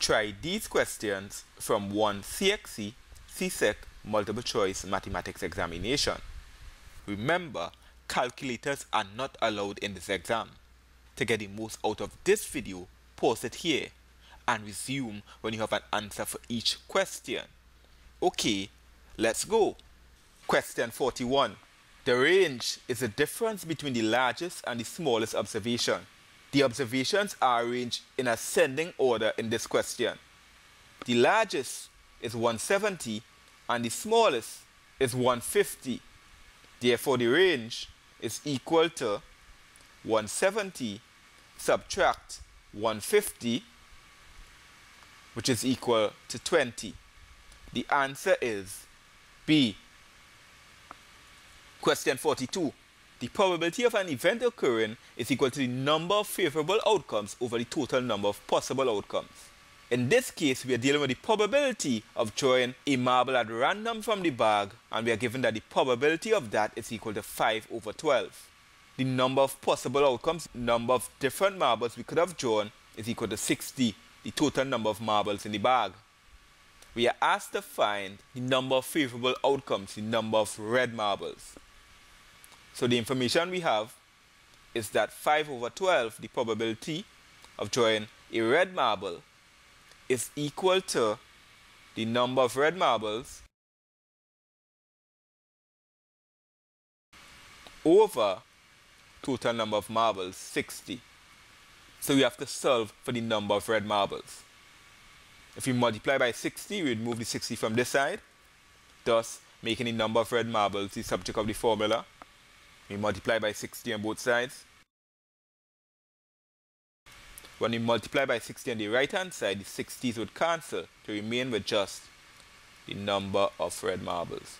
Try these questions from one CXC CSEC multiple choice mathematics examination. Remember, calculators are not allowed in this exam. To get the most out of this video, pause it here and resume when you have an answer for each question. Okay, let's go. Question 41. The range is the difference between the largest and the smallest observation. The observations are arranged in ascending order in this question. The largest is 170 and the smallest is 150. Therefore, the range is equal to 170 subtract 150, which is equal to 20. The answer is B. Question 42. The probability of an event occurring is equal to the number of favorable outcomes over the total number of possible outcomes. In this case, we are dealing with the probability of drawing a marble at random from the bag, and we are given that the probability of that is equal to 5/12. The number of possible outcomes, number of different marbles we could have drawn, is equal to 60, the total number of marbles in the bag. We are asked to find the number of favorable outcomes, the number of red marbles. So the information we have is that 5/12, the probability of drawing a red marble, is equal to the number of red marbles over total number of marbles, 60. So we have to solve for the number of red marbles. If we multiply by 60, we remove the 60 from this side, thus making the number of red marbles the subject of the formula. We multiply by 60 on both sides. When we multiply by 60 on the right hand side, the 60s would cancel to remain with just the number of red marbles.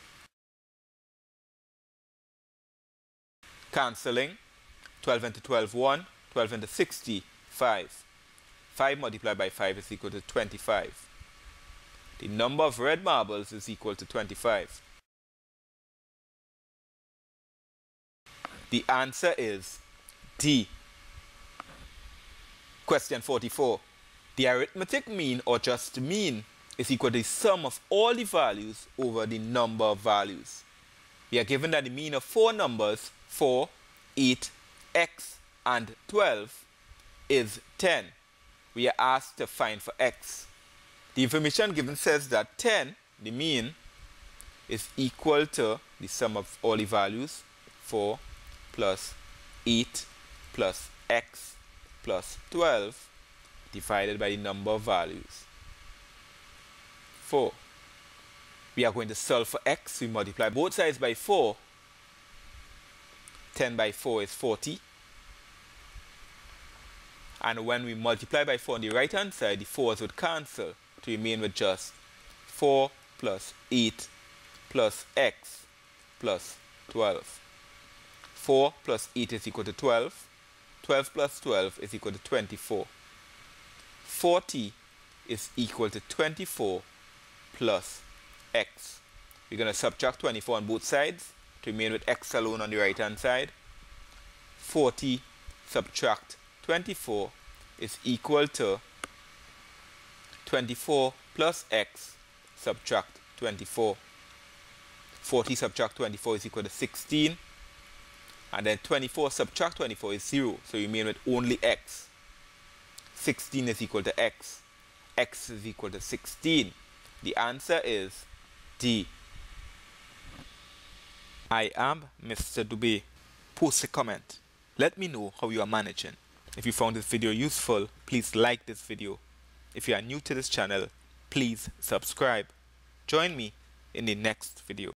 Cancelling, 12 into 12, 1, 12 into 60, 5. 5 multiplied by 5 is equal to 25. The number of red marbles is equal to 25. The answer is D. Question 44. The arithmetic mean or just mean is equal to the sum of all the values over the number of values. We are given that the mean of four numbers, 4, 8, x, and 12, is 10. We are asked to find for x. The information given says that 10, the mean, is equal to the sum of all the values, 4 plus 8 plus x plus 12 divided by the number of values, 4. We are going to solve for x. We multiply both sides by 4. 10 by 4 is 40. And when we multiply by 4 on the right hand side, the 4's would cancel to remain with just 4 plus 8 plus x plus 12. 4 plus 8 is equal to 12. 12 plus 12 is equal to 24. 40 is equal to 24 plus x. We're going to subtract 24 on both sides to remain with x alone on the right hand side. 40 subtract 24 is equal to 24 plus x subtract 24. 40 subtract 24 is equal to 16. And then 24 subtract 24 is 0. So you remain with only x. 16 is equal to x. X is equal to 16. The answer is D. I am Mr. Dube. Post a comment. Let me know how you are managing. If you found this video useful, please like this video. If you are new to this channel, please subscribe. Join me in the next video.